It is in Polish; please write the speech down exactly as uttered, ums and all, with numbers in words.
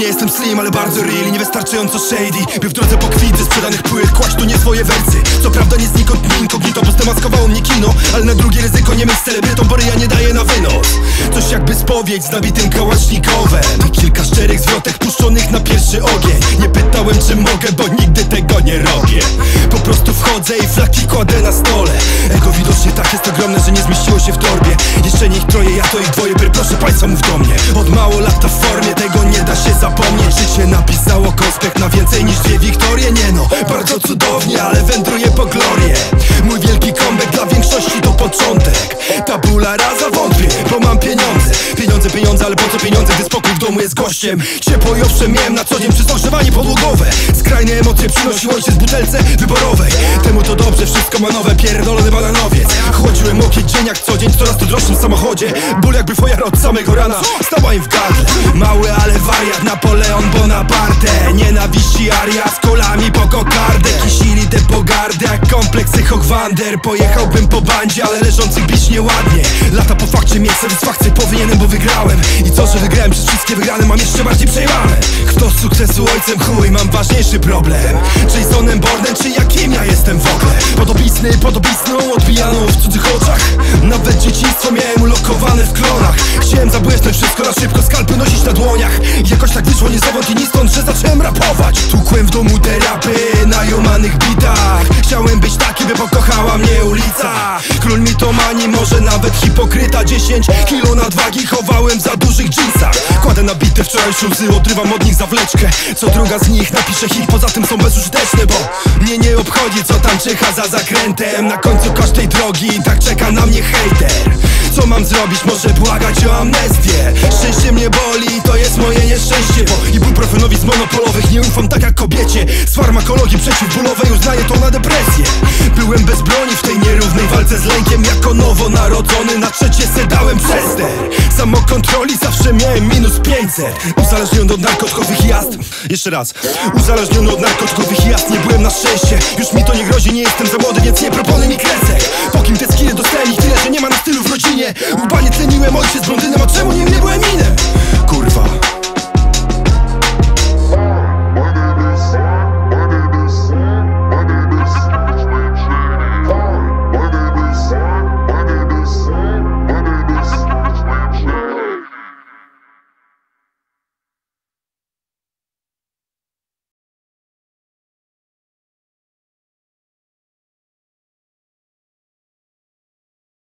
Nie jestem slim, ale bardzo real i niewystarczająco shady, by w drodze po kwity sprzedanych płyt kłaść tu nie swoje wersy. Co prawda nie znikąd, nie incognito, bo zdemaskowało mnie kino, ale na drugie ryzyko nie myśl celebrytą, bo ja nie daję na wynos. Coś jakby spowiedź z nabitym kałasznikowem i kilka szczerych zwrotek puszczonych na pierwszy ogień. Nie pytałem czy mogę, bo nigdy tego nie robię. Po prostu wchodzę i flaki kładę na stole. Ego widocznie tak jest ogromne, że nie zmieściło się w torbie. Jeszcze niech troje, ja to ich dwoje, by proszę państwa mów do mnie. Od mało lata w formie, tego nie da się zapomnieć. Życie napisało konspekt na więcej niż dwie Wiktorie. Nie no, bardzo cudownie, ale wędruję po glorię. Mój wielki comeback dla większości to początek. Tabula rasa wątpię, bo mam pieniądze. Pieniądze, pieniądze, ale po co pieniądze, gdy spokój w domu jest gościem. Ciepło i owszem miałem na co dzień przez ogrzewanie podłogowe. Skrajne emocje przynosił ojciec w butelce wyborowej. Temu to dobrze, wszystko ma nowe, pierdolony bananowiec. Chłodziłem okieć dzień jak co dzień w coraz to droższym samochodzie. Ból jakby fojar od samego rana stała im w gardle. Mały, ale wariat, Napoleon Bonaparte. Nienawiści aria z kolami po kokardę. Kisili te pogardy jak kompleksy Hochwander. Pojechałbym po bandzie, ale leżących bić nieładnie. Lata po fakcie mieć satysfakcję powinienem, bo wygrałem. I co, że wygrałem przez wszystkie wygrane, mam jeszcze bardziej przejmane. Kto z sukcesu ojcem chuj, mam ważniejszy problem. Jasonem Bournem, czy jakim ja jestem w ogóle? Podobizny, podobizną odbijaną w cudzych oczach. Nawet dzieciństwo miałem ulokowane w klonach. Chciałem zabłysnąć wszystko na szybko, skalpy nosić na dłoniach. Jakoś tak wyszło nie zawod i ni stąd, że zacząłem rapować. Tłukłem w domu te rapy na jomanych bitach. Chciałem być taki, by pokochała mnie ulica. Król mitomanii, może nawet hipokryta. Dziesięć kilo nadwagi chowałem za dużych dżinsach. Kładę na bity wczorajsze łzy, odrywam od nich zawleczkę. Co druga z nich napisze hit, poza tym są bezużyteczne, bo mnie nie obchodzi co tam czyha za zakrętem. Na końcu każdej drogi tak czeka na mnie hejter. Co mam zrobić? Może błagać o amnestię. Szczęście mnie boli, to jest moje nieszczęście, bo ibuprofenowi z monopolowych nie ufam tak jak kobiecie. Z farmakologii przeciwbólowej uznaję to na depresję. Byłem bez broni w tej nierównej walce z lękiem. Jako nowonarodzony na trzecie se dałem przester. Samokontroli zawsze miałem minus pięćset. Uzależniony od narkotykowych jazd. Jeszcze raz. Uzależniony od narkotykowych jazd. Nie byłem na szczęście. Już mi to nie grozi, nie jestem za młody, więc nie proponuj mi kresek. Po kim te skiny dostałem ich tyle, że nie ma na stylu w rodzinie. Łba nie tleniłem, ojciec blondynem, a czemu nie, nie byłem inem? Kurwa.